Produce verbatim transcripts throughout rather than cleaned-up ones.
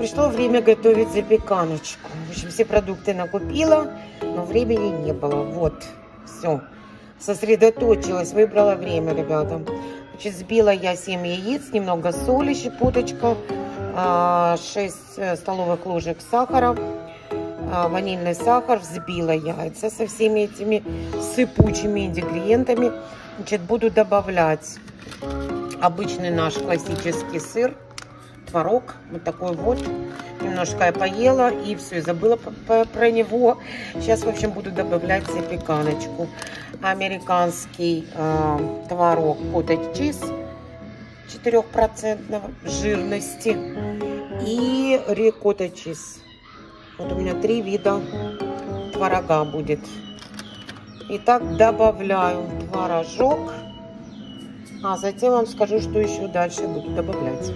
пришло время готовить запеканочку. В общем, все продукты накупила, но времени не было. Вот, все. Сосредоточилась, выбрала время, ребята. Значит, сбила я семь яиц, немного соли, щепоточка, шесть столовых ложек сахара, ванильный сахар. Взбила яйца со всеми этими сыпучими ингредиентами. Значит, буду добавлять обычный наш классический сыр, творог, вот такой вот. Немножко я поела и все, забыла про него. Сейчас, в общем, буду добавлять запеканочку. Американский э, творог cottage cheese четыре процента жирности и рикотта чиз. Вот у меня три вида творога будет. Итак, добавляю творожок, а затем вам скажу, что еще дальше буду добавлять.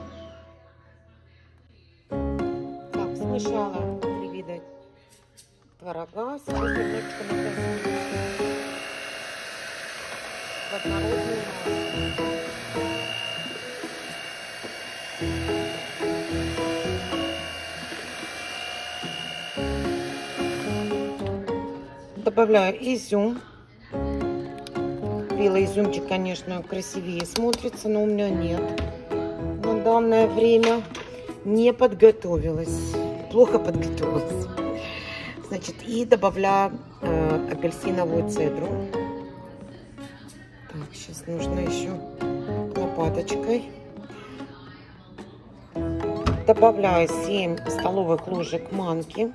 Так, смешала три вида творога. Сейчас немножечко накрою в однородную массу. Добавляю изюм. Белый изюмчик, конечно, красивее смотрится, но у меня нет. На данное время не подготовилась. Плохо подготовилась. Значит, и добавляю э, апельсиновую цедру. Так, сейчас нужно еще лопаточкой. Добавляю семь столовых ложек манки.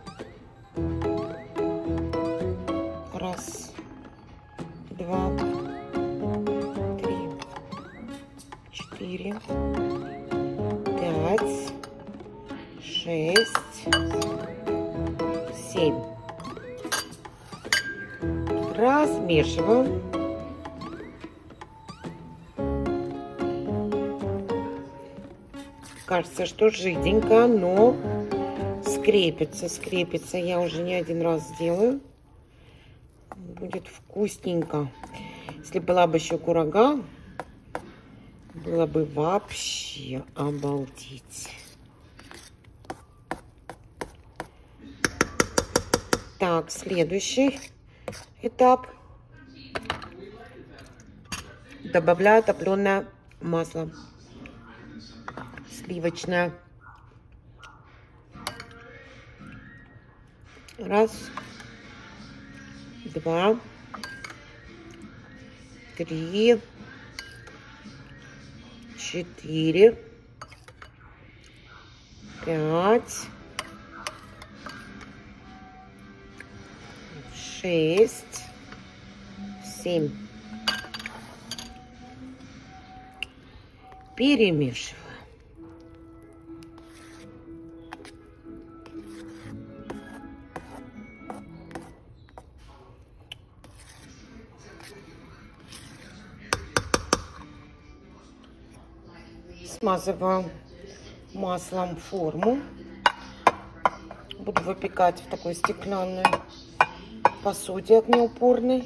Раз, два, три, четыре, пять, шесть, семь. Размешиваю. Кажется, что жиденько, но скрепится, скрепится. Я уже не один раз сделаю. Будет вкусненько. Если была бы еще курага, было бы вообще обалдеть. Так, следующий этап. Добавляю топленое масло. Сливочное. Раз, два, три, четыре, пять, шесть, семь. Перемешиваю. Смазываю маслом форму. Буду выпекать в такой стеклянной посуде огнеупорной.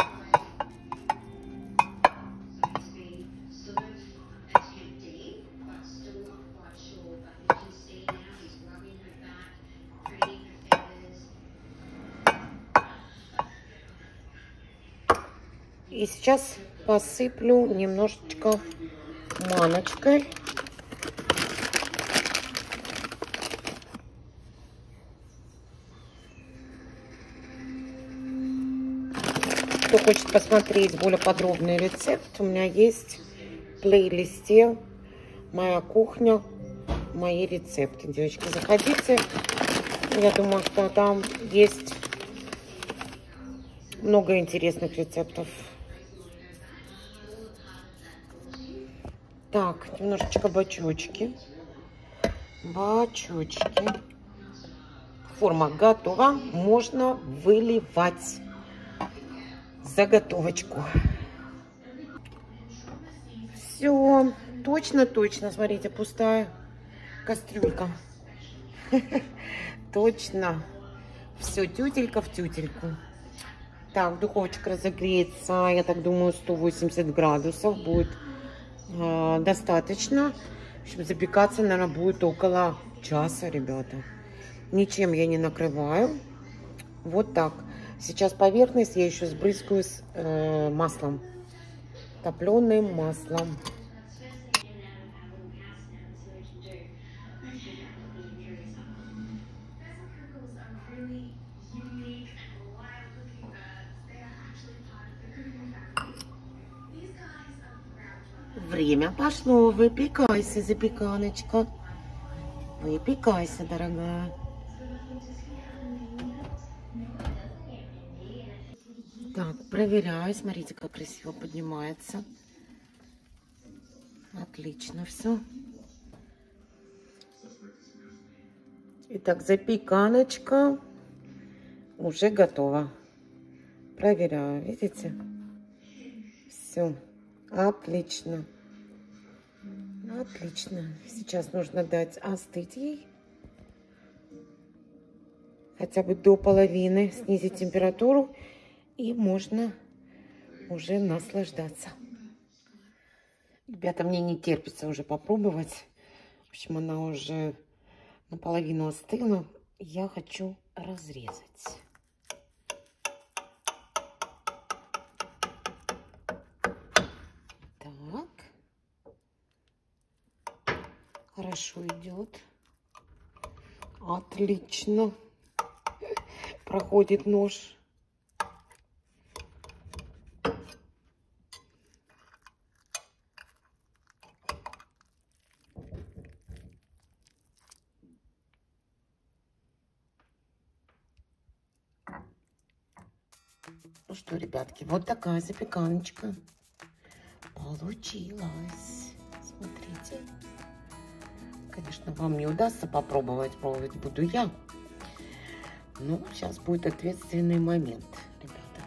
И сейчас посыплю немножечко маночкой. Кто хочет посмотреть более подробный рецепт, у меня есть в плейлисте «Моя кухня», мои рецепты. Девочки, заходите. Я думаю, что там есть много интересных рецептов. Так, немножечко бачочки. Бачочки. Форма готова. Можно выливать заготовочку. Все. Точно-точно. Смотрите, пустая кастрюлька. Точно. Все, тютелька в тютельку. Так, духовочка разогреется, я так думаю, сто восемьдесят градусов будет э, достаточно. В общем, запекаться, наверное, будет около часа, ребята. Ничем я не накрываю. Вот так. Сейчас поверхность я еще сбрызгаю с э, маслом. Топленым маслом. Время пошло. Выпекайся, запеканочка. Выпекайся, дорогая. Так, проверяю. Смотрите, как красиво поднимается. Отлично все. Итак, запеканочка уже готова. Проверяю. Видите? Все. Отлично. Отлично. Сейчас нужно дать остыть ей. Хотя бы до половины. Снизить температуру. И можно уже наслаждаться. Ребята, мне не терпится уже попробовать. В общем, она уже наполовину остыла. Я хочу разрезать. Так. Хорошо идет. Отлично. Проходит нож. Ну что, ребятки, вот такая запеканочка получилась. Смотрите. Конечно, вам не удастся попробовать, пробовать буду я. Но сейчас будет ответственный момент, ребята.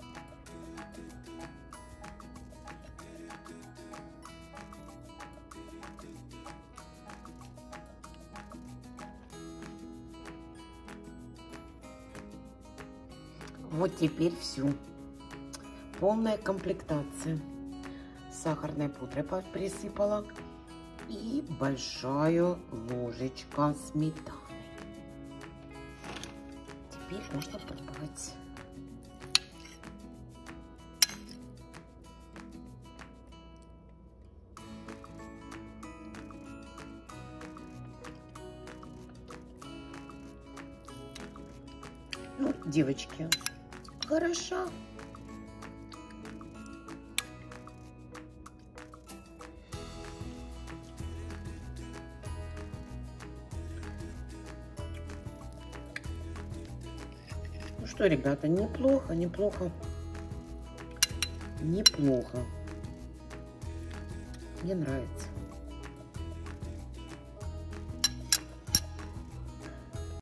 Вот теперь всю. Полная комплектация. Сахарной пудрой присыпала. И большая ложечка сметаны. Теперь можно пробовать. Ну, девочки, хорошо. Ну что, ребята, неплохо, неплохо, неплохо. Мне нравится.